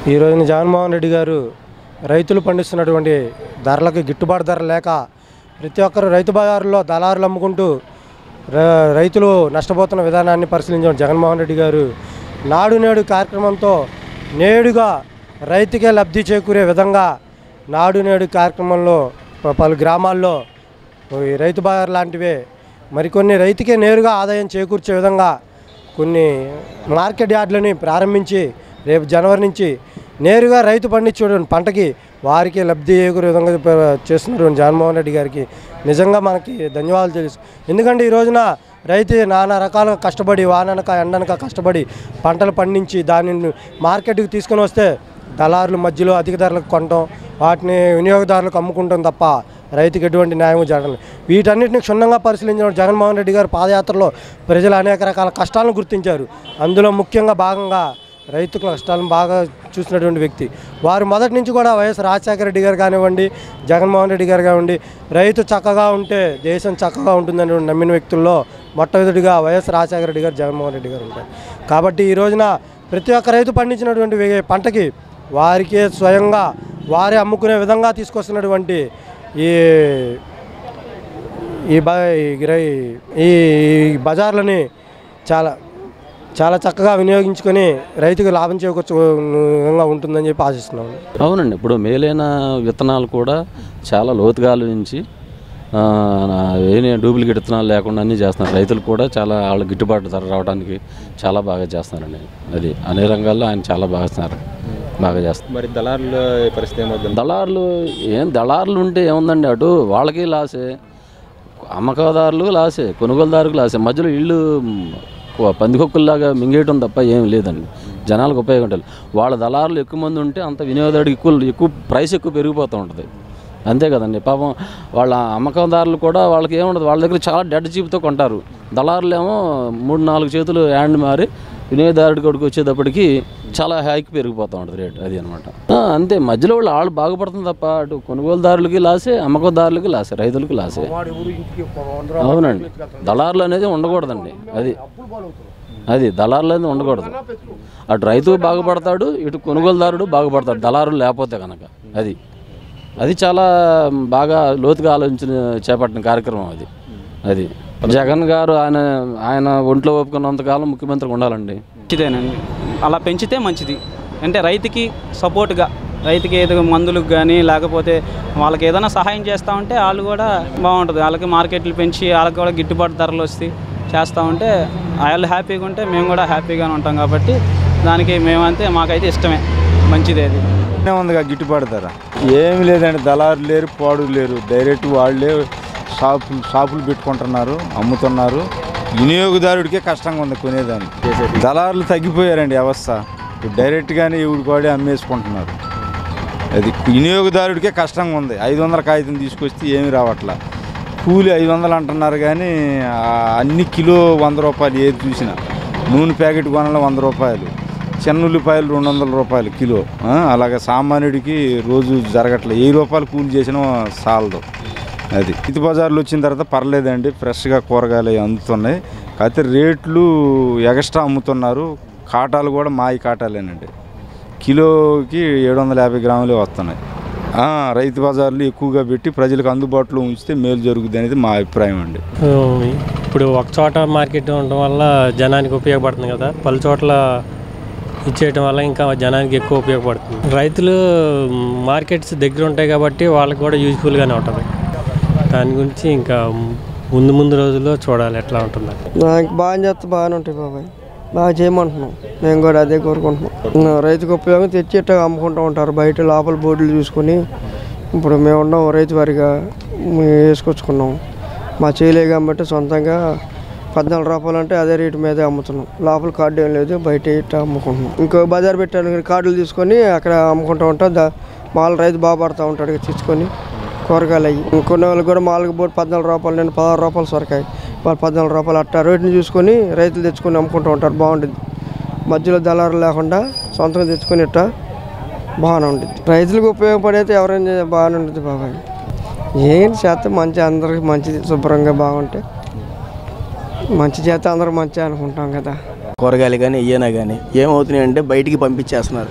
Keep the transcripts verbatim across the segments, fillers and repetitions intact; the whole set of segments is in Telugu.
ఈ రోజున జగన్మోహన్ రెడ్డి గారు రైతులు పండిస్తున్నటువంటి ధరలకు గిట్టుబాటు ధర లేక ప్రతి ఒక్కరు రైతు బజారులో దళారులు అమ్ముకుంటూ రైతులు నష్టపోతున్న విధానాన్ని పరిశీలించిన జగన్మోహన్ రెడ్డి గారు నాడు నేడు కార్యక్రమంతో నేడుగా రైతుకే లబ్ధి చేకూరే విధంగా నాడు నేడు కార్యక్రమంలో పలు గ్రామాల్లో రైతు బజార్ లాంటివే మరికొన్ని రైతుకే నేరుగా ఆదాయం చేకూర్చే విధంగా కొన్ని మార్కెట్ యార్డులని ప్రారంభించి రేపు జనవరి నుంచి నేరుగా రైతు పండించే పంటకి వారికి లబ్ధి చేకూరే విధంగా చేస్తున్నటువంటి జగన్మోహన్ రెడ్డి గారికి నిజంగా మనకి ధన్యవాదాలు తెలుసు. ఎందుకంటే ఈ రోజున రైతు నానా రకాలుగా కష్టపడి వాననక ఎండనక కష్టపడి పంటలు పండించి దానిని మార్కెట్కి తీసుకొని వస్తే దళారుల మధ్యలో అధిక ధరలకు కొనడం వాటిని వినియోగదారులకు అమ్ముకుంటాం తప్ప రైతుకి ఎటువంటి న్యాయం జరగలేదు. వీటన్నిటిని క్షుణ్ణంగా పరిశీలించిన జగన్మోహన్ రెడ్డి గారు పాదయాత్రలో ప్రజలు అనేక రకాల కష్టాలను గుర్తించారు. అందులో ముఖ్యంగా భాగంగా రైతు కష్టాలను బాగా చూసినటువంటి వ్యక్తి వారు మొదటి నుంచి కూడా వైఎస్ రాజశేఖర రెడ్డి గారు కానివ్వండి జగన్మోహన్ రెడ్డి గారు కానివ్వండి రైతు చక్కగా ఉంటే దేశం చక్కగా ఉంటుందని నమ్మిన వ్యక్తుల్లో మొట్టమొదటిగా వైఎస్ రాజశేఖర రెడ్డి గారు జగన్మోహన్ రెడ్డి గారు ఉంటారు. కాబట్టి ఈ రోజున ప్రతి ఒక్క రైతు పండించినటువంటి పంటకి వారికే స్వయంగా వారే అమ్ముకునే విధంగా తీసుకొస్తున్నటువంటి ఈ ఈ బజార్లని చాలా చాలా చక్కగా వినియోగించుకొని రైతుకు లాభం చేకూర్చే విధంగా ఉంటుందని చెప్పి ఆశిస్తున్నాను. అవునండి, ఇప్పుడు మేలైన విత్తనాలు కూడా చాలా లోతుగాల నుంచి ఏ డూప్లికేట్ విత్తనాలు లేకుండా అన్నీ చేస్తున్నారు. రైతులు కూడా చాలా వాళ్ళ గిట్టుబాటు ధర రావడానికి చాలా బాగా చేస్తున్నారండి. అది అనే రంగాల్లో ఆయన చాలా బాగా ఇస్తున్నారు, బాగా చేస్తారు. మరి దళారుల పరిస్థితి ఏమవుతుంది? దళారులు ఏం దళారులు ఉంటే ఏముందండి, అటు వాళ్ళకి లాసే, అమ్మకదారులు లాసే, కొనుగోలుదారులకు లాసే, మధ్యలో ఇళ్ళు పందికొక్కుల్లాగా మింగేయటం తప్ప ఏం లేదండి. జనాలకు ఉపయోగం ఉంటుంది. వాళ్ళ దళారులు ఎక్కువ మంది ఉంటే అంత వినియోగదారుడికి ఎక్కువ ఎక్కువ ప్రైస్ ఎక్కువ పెరిగిపోతూ ఉంటుంది. అంతే కదండి. పాపం వాళ్ళ అమ్మకందారులు కూడా వాళ్ళకి ఏముండదు, వాళ్ళ దగ్గర చాలా డెడ్ చీప్తో కొంటారు. దళారులు ఏమో మూడు నాలుగు చేతులు హ్యాండ్ మారి వినియోగదారుడి కొడుకు వచ్చేటప్పటికి చాలా హైక్ పెరిగిపోతూ ఉంటుంది రేటు. అది అనమాట. అంతే, మధ్యలో వాళ్ళు వాళ్ళు బాగుపడుతుంది తప్ప అటు కొనుగోలుదారులకి లాసే, అమ్మకందారులకి లాసే, రైతులకి లాసే. అవునండి, దళారులు అనేది ఉండకూడదండి. అది అది దళారులు అనేది ఉండకూడదు. అటు రైతు బాగుపడతాడు, ఇటు కొనుగోలుదారుడు బాగుపడతాడు దళారులు లేకపోతే కనుక. అది అది చాలా బాగా లోతుగా ఆలోచించిన చేపట్టిన కార్యక్రమం అది. అది జగన్ గారు ఆయన ఆయన ఒంట్లో ఒప్పుకున్నంతకాలం ముఖ్యమంత్రి ఉండాలండి. మంచిదేనండి, అలా పెంచితే మంచిది. అంటే రైతుకి సపోర్ట్గా, రైతుకి ఏదో మందులకు కానీ లేకపోతే వాళ్ళకి ఏదైనా సహాయం చేస్తూ ఉంటే వాళ్ళు కూడా బాగుంటుంది. వాళ్ళకి మార్కెట్లు పెంచి వాళ్ళకి కూడా గిట్టుబాటు ధరలు వస్తాయి చేస్తూ ఉంటే వాళ్ళు హ్యాపీగా ఉంటే మేము కూడా హ్యాపీగానే ఉంటాం. కాబట్టి దానికి మేమంతే, మాకైతే ఇష్టమే, మంచిదే. అది ఉందిగా గిట్టుబాటు ధర ఏమి లేదండి. దళారులు లేరు, పాడు లేరు, డైరెక్ట్ వాళ్ళే షాపులు షాపులు పెట్టుకుంటున్నారు, అమ్ముతున్నారు. వినియోగదారుడికే కష్టంగా ఉంది కొనేదాన్ని. దళారులు తగ్గిపోయారండి వ్యవస్థ. డైరెక్ట్గానే ఇవిడి కూడా అమ్మేసుకుంటున్నారు. అది వినియోగదారుడికే కష్టంగా ఉంది. ఐదు వందల కాగితం తీసుకొస్తే ఏమి రావట్లా. కూలి ఐదు వందలు అంటున్నారు కానీ అన్ని కిలో వంద రూపాయలు ఏది చూసినా. నూనె ప్యాకెట్ కొనాలి వంద రూపాయలు, చిన్న ఉల్లిపాయలు రెండు వందల రూపాయలు కిలో. అలాగే సామాన్యుడికి రోజు జరగట్లేదు. వెయ్యి రూపాయలు కూలి చేసినా సాలదు. అది రైతు బజార్లు వచ్చిన తర్వాత పర్లేదండి, ఫ్రెష్గా కూరగాయలు అందుతున్నాయి. కాకపోతే రేట్లు ఎక్స్ట్రా అమ్ముతున్నారు. కాటాలు కూడా మాయి కాటాలేనండి, కిలోకి ఏడు వందల యాభై గ్రాములే వస్తున్నాయి. రైతు బజార్లు ఎక్కువగా పెట్టి ప్రజలకు అందుబాటులో ఉంచితే మేలు జరుగుతుంది అనేది మా అభిప్రాయం అండి. ఇప్పుడు ఒక చోట మార్కెట్ ఉండడం వల్ల జనానికి ఉపయోగపడుతుంది కదా, పలు చోట్ల ఇచ్చేయటం వల్ల ఇంకా జనానికి ఎక్కువ ఉపయోగపడుతుంది. రైతులు మార్కెట్స్ దగ్గర ఉంటాయి కాబట్టి వాళ్ళకి కూడా యూజ్ఫుల్గానే ఉంటుంది. దాని గురించి ఇంకా ముందు ముందు రోజుల్లో చూడాలి ఎట్లా ఉంటుంది. నాకు బాగా చేస్తే బాగానే ఉంటాయి బాబాయ్, బాగా చేయమంటున్నాం. మేము కూడా అదే కోరుకుంటున్నాం. రైతుకు ఉపయోగం తెచ్చేట అమ్ముకుంటూ ఉంటారు బయట. లోపల బోర్డులు చూసుకొని ఇప్పుడు మేము ఉన్నాం రైతు వారిగా వేసుకొచ్చుకున్నాం. మా చేయలే కాబట్టి సొంతంగా పద్నాలుగు రూపాయలు అంటే అదే రేటు మీదే అమ్ముతున్నాం. లోపల కార్డు ఏం లేదు, బయట ఇట్లా అమ్ముకుంటున్నాం. ఇంకో బజార్ పెట్టాను కార్డులు తీసుకొని అక్కడ అమ్ముకుంటూ ఉంటాం. దా మాల్ రైతు బాగా పడుతూ ఉంటాడు తెచ్చుకొని కూరగాయలు అయ్యి. కొన్ని వాళ్ళకి కూడా మాలకు బోర్డు పద్నాలుగు రూపాయలు, నేను పదహారు రూపాయలు సొరకాయ, వాళ్ళు పద్నాలుగు రూపాయలు అట్టా రేటుని చూసుకొని రైతులు తెచ్చుకొని అమ్ముకుంటూ ఉంటారు. బాగుంటుంది, మధ్యలో దళారు లేకుండా సొంతంగా తెచ్చుకొని ఇట్టా బాగానే ఉంటుంది. రైతులకు ఉపయోగపడైతే ఎవరైనా బాగానే ఉంటుంది బాబాయ్. ఏం చేస్తే మంచి, అందరికి మంచిది, శుభ్రంగా బాగుంటే మంచి చేస్తే అందరూ మంచిగా అనుకుంటాం కదా. కూరగాయలు కానీ ఏమైనా కానీ ఏమవుతున్నాయి అంటే బయటికి పంపించేస్తున్నారు.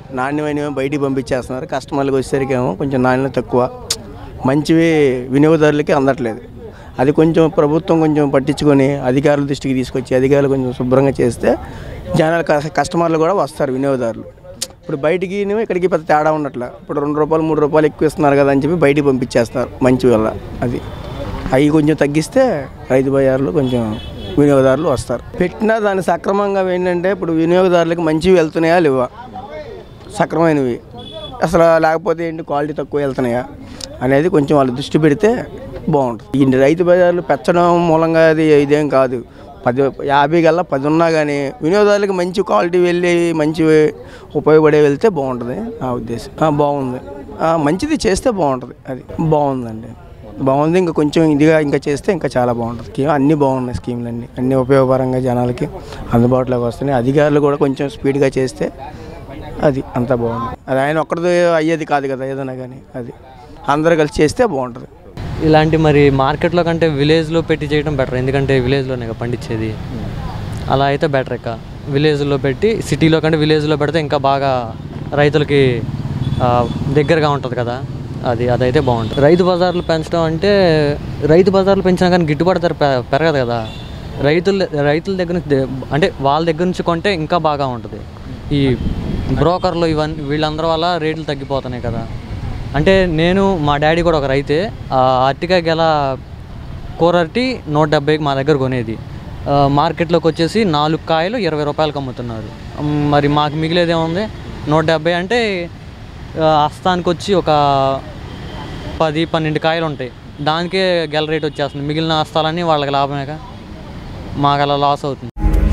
నాణ్యమైనవి బయటికి పంపించేస్తున్నారు. కస్టమర్లకు వచ్చేసరికి ఏమో కొంచెం నాణ్యత తక్కువ, మంచివి వినియోగదారులకి అందట్లేదు. అది కొంచెం ప్రభుత్వం కొంచెం పట్టించుకొని అధికారుల దృష్టికి తీసుకొచ్చి అధికారులు కొంచెం శుభ్రంగా చేస్తే జనాలు కస్టమర్లు కూడా వస్తారు, వినియోగదారులు. ఇప్పుడు బయటికి ఇక్కడికి పెద్ద తేడా ఉండట్లే. ఇప్పుడు రెండు రూపాయలు మూడు రూపాయలు ఎక్కువ ఇస్తున్నారు కదా అని చెప్పి బయటికి పంపించేస్తారు మంచి వల్ల. అది అవి కొంచెం తగ్గిస్తే రైతు బజార్లు కొంచెం వినియోగదారులు వస్తారు. పెట్టినా దాన్ని సక్రమంగా ఏంటంటే ఇప్పుడు వినియోగదారులకు మంచివి వెళ్తున్నాయా లేవా, సక్రమైనవి అసలు లేకపోతే ఏంటి క్వాలిటీ తక్కువ వెళ్తున్నాయా అనేది కొంచెం వాళ్ళు దృష్టి పెడితే బాగుంటుంది. ఈ రైతు బజార్లు పెంచడం మూలంగా అది ఇదేం కాదు. పది యాభై కల్లా పది ఉన్నా కానీ వినియోగదారులకు మంచి క్వాలిటీ వెళ్ళి మంచి ఉపయోగపడే వెళ్తే బాగుంటుంది నా ఉద్దేశం. బాగుంది, మంచిది చేస్తే బాగుంటుంది. అది బాగుందండి, బాగుంది. ఇంకా కొంచెం ఇదిగా ఇంకా చేస్తే ఇంకా చాలా బాగుంటుంది. స్కీమ్ అన్నీ బాగున్నాయి, స్కీమ్లు అన్నీ అన్నీ ఉపయోగకరంగా జనాలకి అందుబాటులోకి వస్తున్నాయి. అధికారులు కూడా కొంచెం స్పీడ్గా చేస్తే అది అంతా బాగుంది. అది ఆయన ఒక్కడితో అయ్యేది కాదు కదా, ఏదైనా కానీ అది అందరూ కలిసి చేస్తే బాగుంటుంది. ఇలాంటి మరి మార్కెట్లో కంటే విలేజ్లో పెట్టి చేయడం బెటర్, ఎందుకంటే విలేజ్లోనే పండించేది. అలా అయితే బెటర్. ఇక విలేజ్లో పెట్టి సిటీలో కంటే విలేజ్లో పెడితే ఇంకా బాగా రైతులకి దగ్గరగా ఉంటుంది కదా, అది అదైతే బాగుంటుంది. రైతు బజార్లు పెంచడం అంటే రైతు బజార్లు పెంచినా కానీ గిట్టుబాటు ధర పెరగదు కదా. రైతుల రైతుల దగ్గర నుంచి అంటే వాళ్ళ దగ్గర నుంచి కొంటే ఇంకా బాగా ఉంటుంది. ఈ బ్రోకర్లు ఇవన్నీ వీళ్ళందరి వల్ల రేట్లు తగ్గిపోతున్నాయి కదా. అంటే నేను మా డాడీ కూడా ఒక రైతే. అరటికాయ గెల కూర అరటి నూట డెబ్బైకి మా దగ్గర కొనేది. మార్కెట్లోకి వచ్చేసి నాలుగు కాయలు ఇరవై రూపాయలకు అమ్ముతున్నారు. మరి మాకు మిగిలేది ఏముంది, నూట డెబ్బై అంటే హస్తానికి వచ్చి ఒక పది పన్నెండు కాయలు ఉంటాయి, దానికే గెల రేట్ వచ్చేస్తుంది. మిగిలిన హస్తాలన్నీ వాళ్ళకి లాభమేగా, మాకు అలా లాస్ అవుతుంది.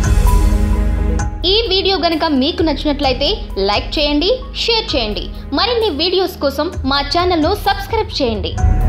ఈ వీడియో గనుక మీకు నచ్చినట్లయితే లైక్ చేయండి, షేర్ చేయండి. మరిన్ని వీడియోస్ కోసం మా ఛానల్ను సబ్స్క్రైబ్ చేయండి.